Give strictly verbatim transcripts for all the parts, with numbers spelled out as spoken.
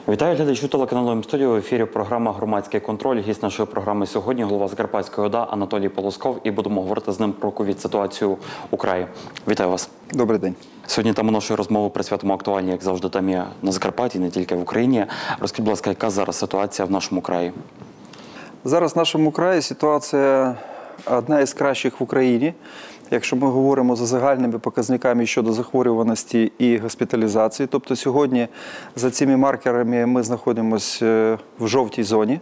Вітаю глядачів телеканалу М-студіо. В ефірі програма «Громадський контроль». Гість нашої програми сьогодні – голова Закарпатської ОДА Анатолій Полосков. І будемо говорити з ним про ковід-ситуацію у краї. Вітаю вас. Добрий день. Сьогодні тему нашої розмови присвятимо актуальній, як завжди, темі на Закарпатті, не тільки в Україні. Розкажіть, будь ласка, яка зараз ситуація в нашому краї? Зараз в нашому краї ситуація одна із кращих в Україні. Якщо ми говоримо за загальними показниками щодо захворюваності і госпіталізації, тобто сьогодні за цими маркерами ми знаходимося в жовтій зоні,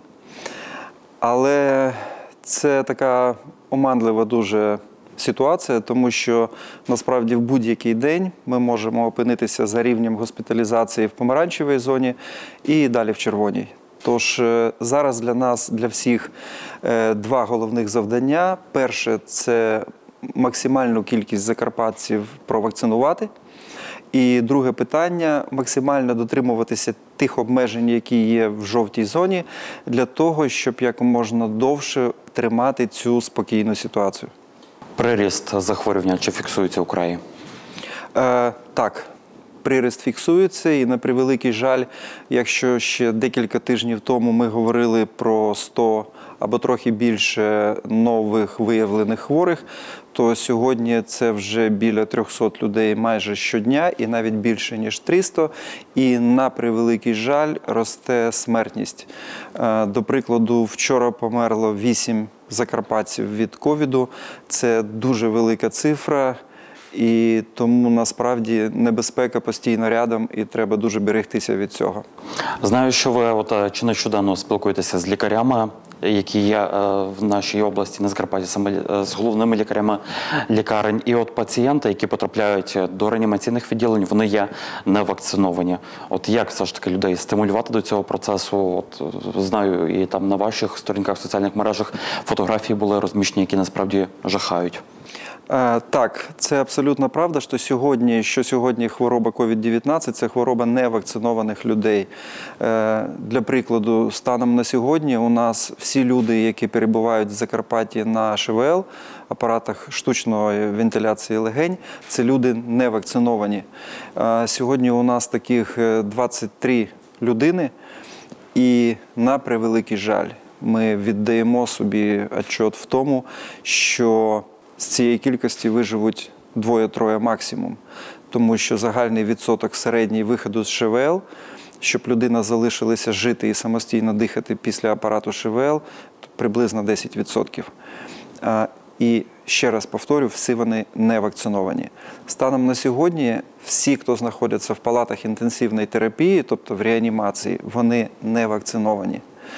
але це така оманлива дуже ситуація, тому що насправді в будь-який день ми можемо опинитися за рівнем госпіталізації в помаранчевій зоні і далі в червоній. Тож зараз для нас, для всіх, два головних завдання. Перше – це максимальну кількість закарпатців провакцинувати. І друге питання – максимально дотримуватися тих обмежень, які є в жовтій зоні, для того, щоб якомога довше тримати цю спокійну ситуацію. Приріст захворювання чи фіксується у краї? Е, так. Приріст фіксується і, на превеликий жаль, якщо ще декілька тижнів тому ми говорили про сто або трохи більше нових виявлених хворих, то сьогодні це вже біля трьохсот людей майже щодня і навіть більше, ніж триста. І, на превеликий жаль, росте смертність. До прикладу, вчора померло вісім закарпатців від ковіду. Це дуже велика цифра. І тому, насправді, небезпека постійно рядом, і треба дуже берегтися від цього. Знаю, що ви от, чи нещодавно спілкуєтеся з лікарями, які є е, в нашій області, на Закарпатті, саме з головними лікарями лікарень. І от пацієнти, які потрапляють до реанімаційних відділень, вони є не вакциновані. От як все ж таки людей стимулювати до цього процесу? От, знаю, і там на ваших сторінках в соціальних мережах фотографії були розміщені, які насправді жахають. Так, це абсолютно правда, що сьогодні, що сьогодні хвороба ковід дев'ятнадцять – це хвороба невакцинованих людей. Для прикладу, станом на сьогодні у нас всі люди, які перебувають в Закарпатті на ШВЛ, апаратах штучної вентиляції легень, це люди невакциновані. Сьогодні у нас таких двадцять три людини і, на превеликий жаль, ми віддаємо собі отчет в тому, що з цієї кількості виживуть двоє-троє максимум, тому що загальний відсоток середній виходу з ШВЛ, щоб людина залишилася жити і самостійно дихати після апарату ШВЛ, приблизно десять відсотків. І ще раз повторю, всі вони не вакциновані. Станом на сьогодні всі, хто знаходяться в палатах інтенсивної терапії, тобто в реанімації, вони не вакциновані.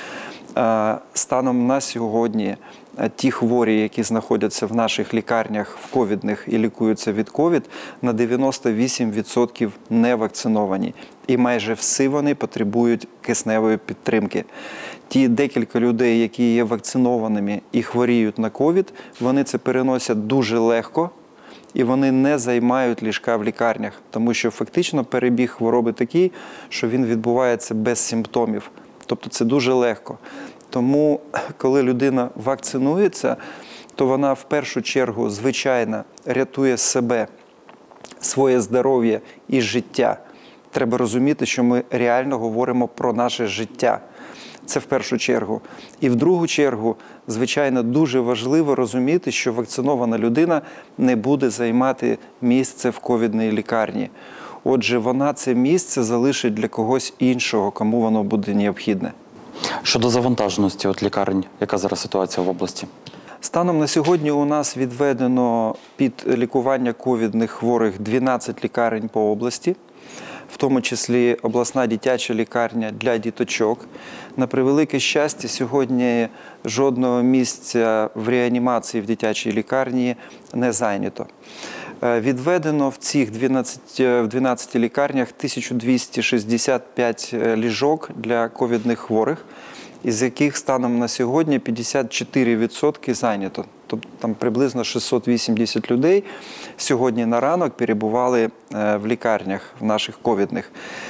Станом на сьогодні ті хворі, які знаходяться в наших лікарнях в ковідних і лікуються від ковід, на дев'яносто вісім відсотків не вакциновані. І майже всі вони потребують кисневої підтримки. Ті декілька людей, які є вакцинованими і хворіють на ковід, вони це переносять дуже легко, і вони не займають ліжка в лікарнях, тому що фактично перебіг хвороби такий, що він відбувається без симптомів. Тобто це дуже легко. Тому, коли людина вакцинується, то вона в першу чергу, звичайно, рятує себе, своє здоров'я і життя. Треба розуміти, що ми реально говоримо про наше життя. Це в першу чергу. І в другу чергу, звичайно, дуже важливо розуміти, що вакцинована людина не буде займати місце в ковідній лікарні. Отже, вона це місце залишить для когось іншого, кому воно буде необхідне. Щодо завантаженості от лікарень, яка зараз ситуація в області? Станом на сьогодні у нас відведено під лікування ковідних хворих дванадцять лікарень по області, в тому числі обласна дитяча лікарня для діточок. На превелике щастя, сьогодні жодного місця в реанімації в дитячій лікарні не зайнято. Відведено в цих дванадцяти лікарнях тисячу двісті шістдесят п'ять ліжок для ковідних хворих, із яких станом на сьогодні п'ятдесят чотири відсотки зайнято. Тобто там приблизно шістсот вісімдесят людей сьогодні на ранок перебували в лікарнях в наших ковідних.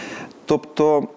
Тобто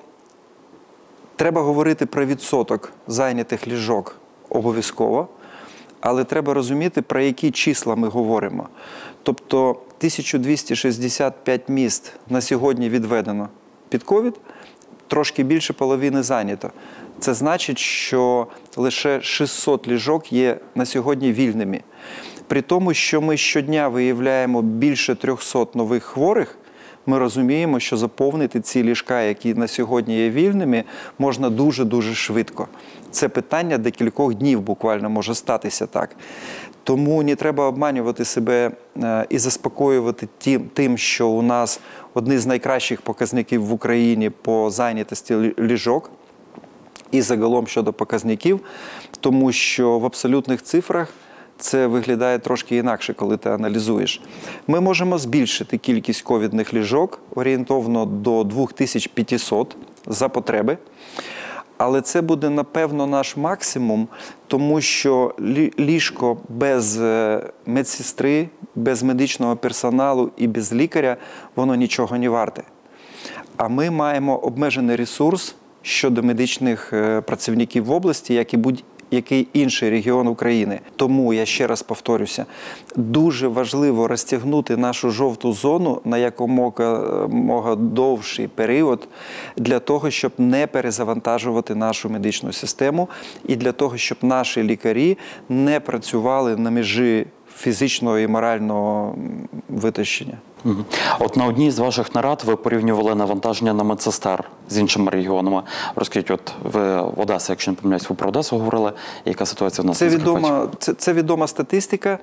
треба говорити про відсоток зайнятих ліжок обов'язково, але треба розуміти, про які числа ми говоримо. Тобто тисячу двісті шістдесят п'ять міст на сьогодні відведено під ковід, трошки більше половини зайнято. Це значить, що лише шістсот ліжок є на сьогодні вільними. При тому, що ми щодня виявляємо більше трьохсот нових хворих, ми розуміємо, що заповнити ці ліжка, які на сьогодні є вільними, можна дуже-дуже швидко. Це питання декількох днів буквально може статися так. Тому не треба обманювати себе і заспокоювати тим, що у нас одні з найкращих показників в Україні по зайнятості ліжок і загалом щодо показників, тому що в абсолютних цифрах це виглядає трошки інакше, коли ти аналізуєш. Ми можемо збільшити кількість ковідних ліжок орієнтовно до двох тисяч п'ятисот за потреби. Але це буде, напевно, наш максимум, тому що ліжко без медсестри, без медичного персоналу і без лікаря, воно нічого не варте. А ми маємо обмежений ресурс щодо медичних працівників в області, як і будь-який інший регіон України. Тому, я ще раз повторюся, дуже важливо розтягнути нашу жовту зону на якомога довший період для того, щоб не перезавантажувати нашу медичну систему і для того, щоб наші лікарі не працювали на межі фізичного і морального витощення. Угу. От на одній з ваших нарад ви порівнювали навантаження на медсестер з іншими регіонами. Розкажіть, от ви в Одесі, якщо не помиляюсь, ви про Одесу говорили, яка ситуація в нас? Це відома, це, це відома статистика.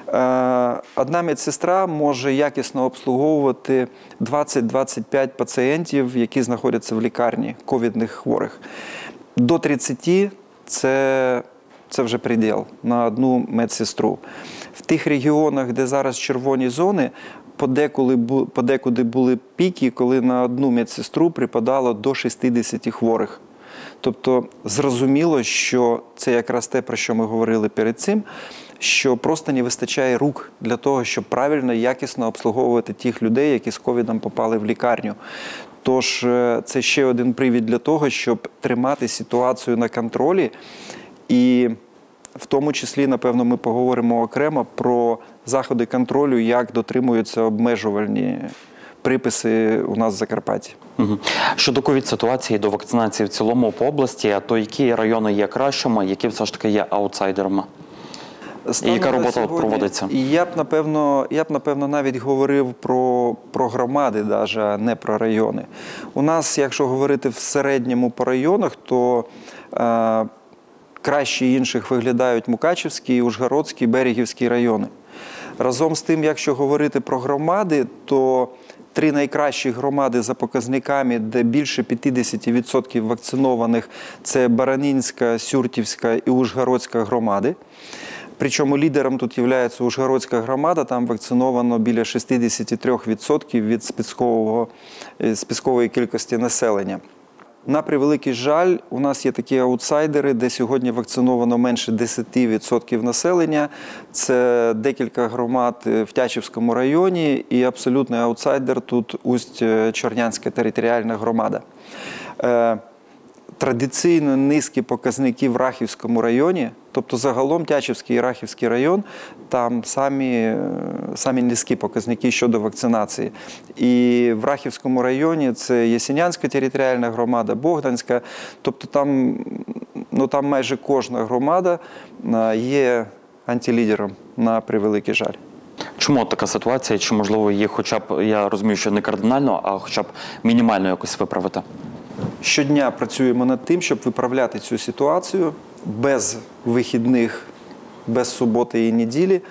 Одна медсестра може якісно обслуговувати двадцять-двадцять п'ять пацієнтів, які знаходяться в лікарні, ковідних хворих. До тридцяти – це, це вже приділ на одну медсестру. В тих регіонах, де зараз червоні зони, Подекуди, подекуди були піки, коли на одну медсестру припадало до шістдесят хворих. Тобто зрозуміло, що це якраз те, про що ми говорили перед цим, що просто не вистачає рук для того, щоб правильно і якісно обслуговувати тих людей, які з ковідом попали в лікарню. Тож це ще один привід для того, щоб тримати ситуацію на контролі і в тому числі, напевно, ми поговоримо окремо про заходи контролю, як дотримуються обмежувальні приписи у нас в Закарпатті. Угу. Щодо ковід-ситуації, до вакцинації в цілому по області, то які райони є кращими, які все ж таки є аутсайдерами? І яка робота сьогодні проводиться? Я б, напевно, я б, напевно, навіть говорив про, про громади, навіть, а не про райони. У нас, якщо говорити в середньому по районах, то е, краще інших виглядають Мукачівський, Ужгородський, Берегівський райони. Разом з тим, якщо говорити про громади, то три найкращі громади за показниками, де більше п'ятдесят відсотків вакцинованих – це Баранинська, Сюртівська і Ужгородська громади. Причому лідером тут є Ужгородська громада, там вакциновано біля шістдесят три відсотки від спискової кількості населення. На превеликий жаль, у нас є такі аутсайдери, де сьогодні вакциновано менше десять відсотків населення. Це декілька громад в Тячівському районі і абсолютний аутсайдер тут Усть-Чорнянська територіальна громада. Традиційно низькі показники в Рахівському районі, тобто загалом Тячівський і Рахівський район, там самі, самі низькі показники щодо вакцинації. І в Рахівському районі це Ясінянська територіальна громада, Богданська, тобто там, ну, там майже кожна громада є антилідером, на превеликий жаль. Чому така ситуація? Чи, можливо, її хоча б, я розумію, що не кардинально, а хоча б мінімально якось виправити? Щодня працюємо над тим, щоб виправляти цю ситуацію без вихідних, без суботи і неділі.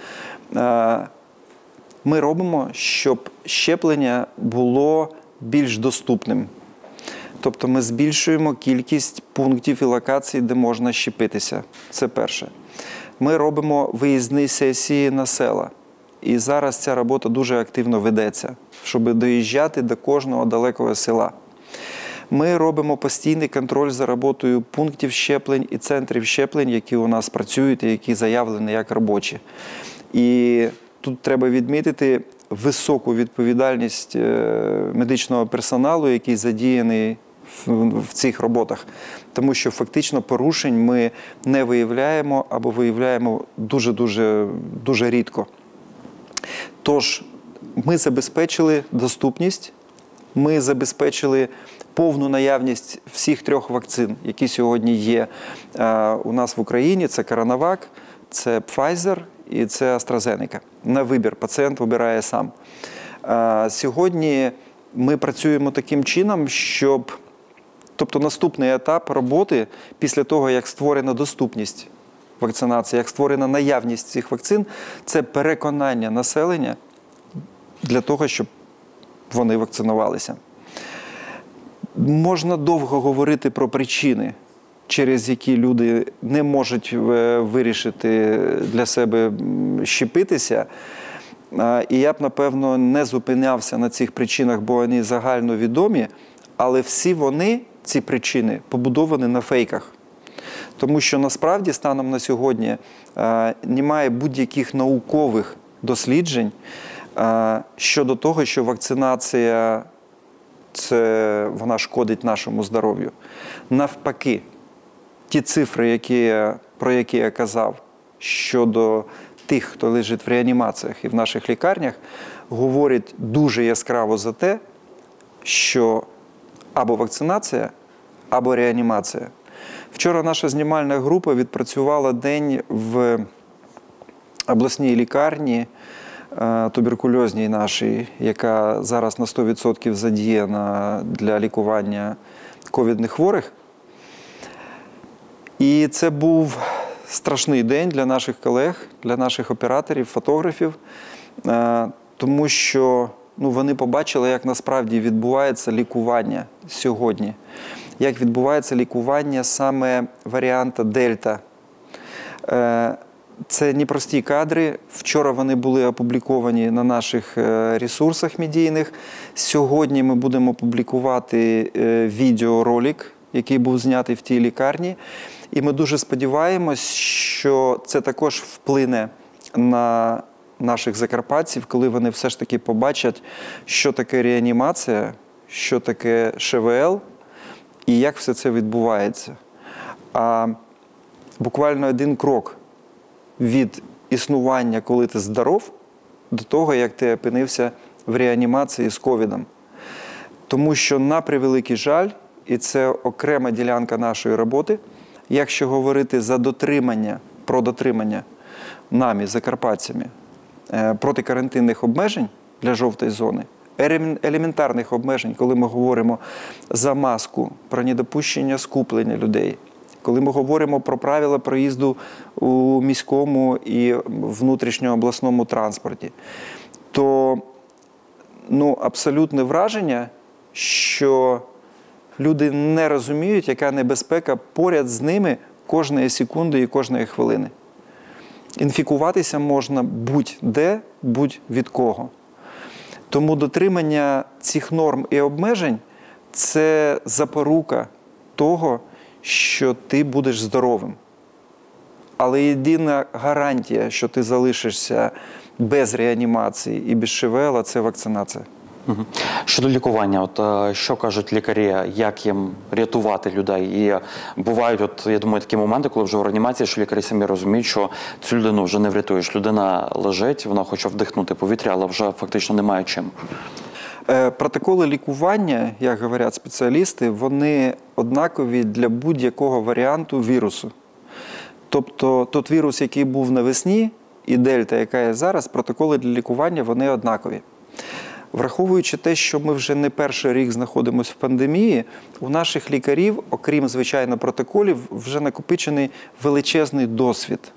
Ми робимо, щоб щеплення було більш доступним. Тобто ми збільшуємо кількість пунктів і локацій, де можна щепитися. Це перше. Ми робимо виїзні сесії на села. І зараз ця робота дуже активно ведеться, щоб доїжджати до кожного далекого села. Ми робимо постійний контроль за роботою пунктів щеплень і центрів щеплень, які у нас працюють і які заявлені як робочі. І тут треба відмітити високу відповідальність медичного персоналу, який задіяний в цих роботах. Тому що фактично порушень ми не виявляємо або виявляємо дуже-дуже дуже рідко. Тож ми забезпечили доступність, ми забезпечили повну наявність всіх трьох вакцин, які сьогодні є у нас в Україні. Це CoronaVac, це Pfizer і це AstraZeneca. На вибір, пацієнт вибирає сам. Сьогодні ми працюємо таким чином, щоб, тобто наступний етап роботи після того, як створена доступність вакцинації, як створена наявність цих вакцин, це переконання населення для того, щоб вони вакцинувалися. Можна довго говорити про причини, через які люди не можуть вирішити для себе щепитися. І я б, напевно, не зупинявся на цих причинах, бо вони загальновідомі, але всі вони, ці причини, побудовані на фейках. Тому що насправді станом на сьогодні немає будь-яких наукових досліджень щодо того, що вакцинація це, вона шкодить нашому здоров'ю. Навпаки, ті цифри, які, про які я казав, щодо тих, хто лежить в реанімаціях і в наших лікарнях, говорять дуже яскраво за те, що або вакцинація, або реанімація. Вчора наша знімальна група відпрацювала день в обласній лікарні, туберкульозній нашій, яка зараз на сто відсотків задіяна для лікування ковідних хворих. І це був страшний день для наших колег, для наших операторів, фотографів, тому що ну, вони побачили, як насправді відбувається лікування сьогодні, як відбувається лікування саме варіанта Дельта. Це непрості кадри. Вчора вони були опубліковані на наших ресурсах медійних. Сьогодні ми будемо публікувати відеоролик, який був знятий в тій лікарні. І ми дуже сподіваємось, що це також вплине на наших закарпатців, коли вони все ж таки побачать, що таке реанімація, що таке ШВЛ і як все це відбувається. А буквально один крок від існування, коли ти здоров, до того, як ти опинився в реанімації з ковідом. Тому що, на превеликий жаль, і це окрема ділянка нашої роботи, якщо говорити за дотримання, про дотримання нами, закарпатцями, протикарантинних обмежень для жовтої зони, елементарних обмежень, коли ми говоримо за маску, про недопущення скуплення людей, коли ми говоримо про правила проїзду у міському і внутрішньообласному транспорті, то ну, абсолютне враження, що люди не розуміють, яка небезпека поряд з ними кожної секунди і кожної хвилини. Інфікуватися можна будь-де, будь-від кого. Тому дотримання цих норм і обмежень – це запорука того, що ти будеш здоровим. Але єдина гарантія, що ти залишишся без реанімації і без ШВЛ – це вакцинація. Угу. Щодо лікування, от що кажуть лікарі, як їм рятувати людей? І бувають, от я думаю, такі моменти, коли вже в реанімації, що лікарі самі розуміють, що цю людину вже не врятуєш. Людина лежить, вона хоче вдихнути повітря, але вже фактично немає чим. Протоколи лікування, як говорять спеціалісти, вони однакові для будь-якого варіанту вірусу. Тобто, той вірус, який був навесні, і дельта, яка є зараз, протоколи для лікування, вони однакові. Враховуючи те, що ми вже не перший рік знаходимося в пандемії, у наших лікарів, окрім, звичайно, протоколів, вже накопичений величезний досвід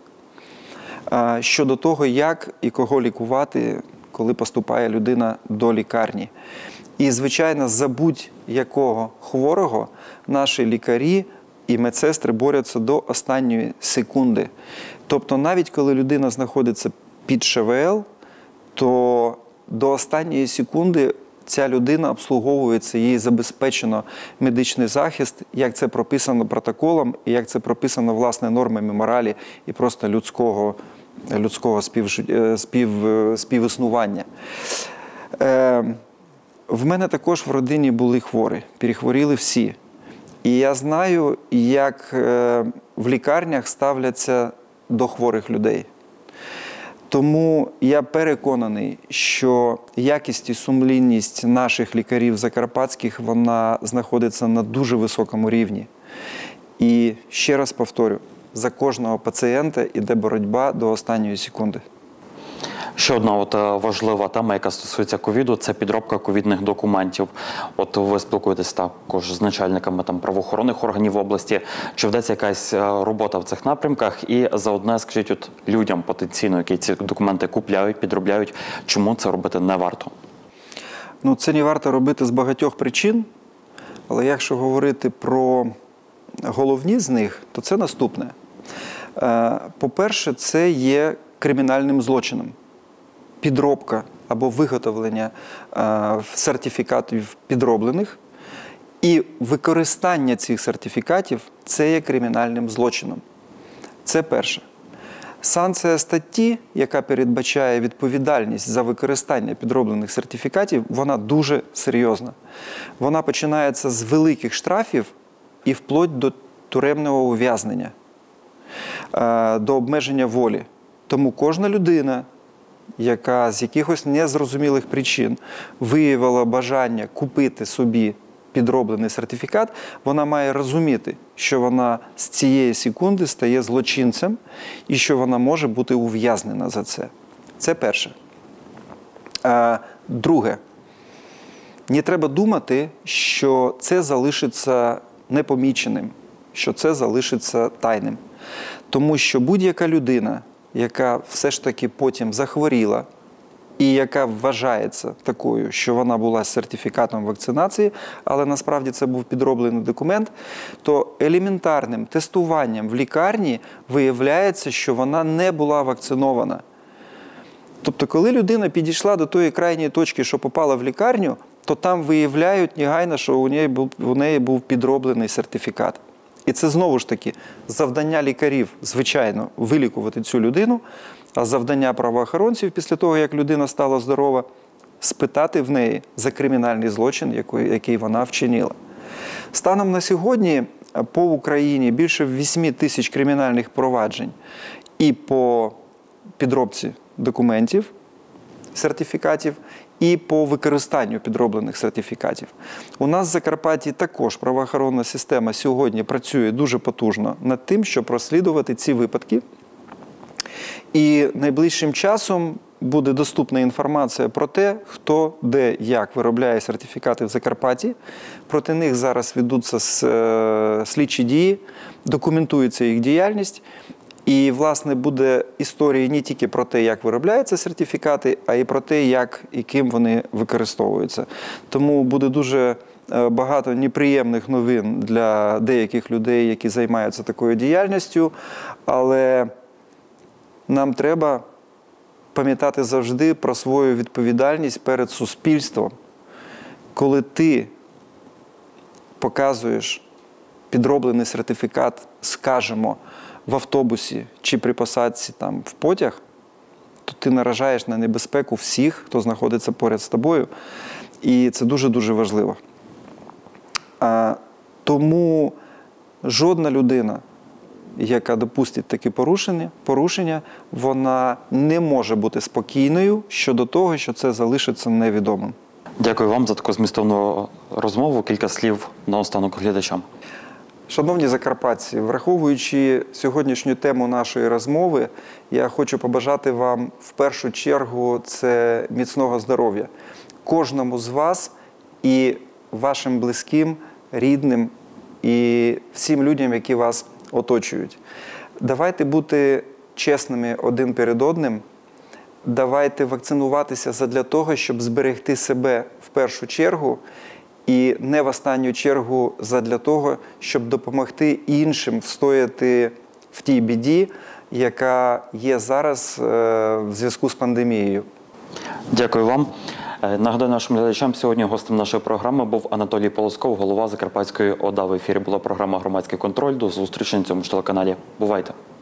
щодо того, як і кого лікувати, коли поступає людина до лікарні. І, звичайно, за будь-якого хворого наші лікарі і медсестри борються до останньої секунди. Тобто, навіть коли людина знаходиться під ШВЛ, то до останньої секунди ця людина обслуговується, їй забезпечено медичний захист, як це прописано протоколом, і як це прописано, власне, нормами моралі і просто людського, людського спів, спів, співіснування. Е, в мене також в родині були хворі, перехворіли всі. І я знаю, як е, в лікарнях ставляться до хворих людей. Тому я переконаний, що якість і сумлінність наших лікарів закарпатських, вона знаходиться на дуже високому рівні. І ще раз повторю, за кожного пацієнта йде боротьба до останньої секунди. Ще одна от важлива тема, яка стосується ковіду, це підробка ковідних документів. От ви спілкуєтесь також з начальниками там правоохоронних органів області. Чи ведеться якась робота в цих напрямках? І заодне скажіть от людям потенційно, які ці документи купляють, підробляють, чому це робити не варто? Ну, це не варто робити з багатьох причин, але якщо говорити про головні з них, то це наступне. По-перше, це є кримінальним злочином. Підробка або виготовлення е, сертифікатів підроблених і використання цих сертифікатів – це є кримінальним злочином. Це перше. Санкція статті, яка передбачає відповідальність за використання підроблених сертифікатів, вона дуже серйозна. Вона починається з великих штрафів і вплоть до тюремного ув'язнення, е, до обмеження волі. Тому кожна людина, яка з якихось незрозумілих причин виявила бажання купити собі підроблений сертифікат, вона має розуміти, що вона з цієї секунди стає злочинцем і що вона може бути ув'язнена за це. Це перше. А, друге. Не треба думати, що це залишиться непоміченим, що це залишиться тайним. Тому що будь-яка людина, яка все ж таки потім захворіла і яка вважається такою, що вона була з сертифікатом вакцинації, але насправді це був підроблений документ, то елементарним тестуванням в лікарні виявляється, що вона не була вакцинована. Тобто, коли людина підійшла до тої крайньої точки, що попала в лікарню, то там виявляють негайно, що у неї був, у неї був підроблений сертифікат. І це, знову ж таки, завдання лікарів, звичайно, вилікувати цю людину, а завдання правоохоронців після того, як людина стала здорова, спитати в неї за кримінальний злочин, який вона вчинила. Станом на сьогодні по Україні більше вісім тисяч кримінальних проваджень і по підробці документів, сертифікатів, і по використанню підроблених сертифікатів. У нас в Закарпатті також правоохоронна система сьогодні працює дуже потужно над тим, щоб розслідувати ці випадки. І найближчим часом буде доступна інформація про те, хто, де, як виробляє сертифікати в Закарпатті. Проти них зараз ведуться слідчі дії, документується їх діяльність. І, власне, буде історія не тільки про те, як виробляються сертифікати, а й про те, як і ким вони використовуються. Тому буде дуже багато неприємних новин для деяких людей, які займаються такою діяльністю, але нам треба пам'ятати завжди про свою відповідальність перед суспільством. Коли ти показуєш підроблений сертифікат, скажімо, в автобусі чи при посадці там, в потяг, то ти наражаєш на небезпеку всіх, хто знаходиться поряд з тобою. І це дуже-дуже важливо. А, тому жодна людина, яка допустить такі порушення, порушення, вона не може бути спокійною щодо того, що це залишиться невідомим. Дякую вам за таку змістовну розмову. Кілька слів наостанок глядачам. Шановні закарпатці, враховуючи сьогоднішню тему нашої розмови, я хочу побажати вам в першу чергу це міцного здоров'я. Кожному з вас і вашим близьким, рідним і всім людям, які вас оточують. Давайте бути чесними один перед одним. Давайте вакцинуватися задля того, щоб зберегти себе в першу чергу і не в останню чергу задля того, щоб допомогти іншим встояти в тій біді, яка є зараз в зв'язку з пандемією. Дякую вам. Нагадаю нашим глядачам, сьогодні гостем нашої програми був Анатолій Полосков, голова Закарпатської ОДА. В ефірі була програма «Громадський контроль». До зустрічі на цьому ж телеканалі. Бувайте!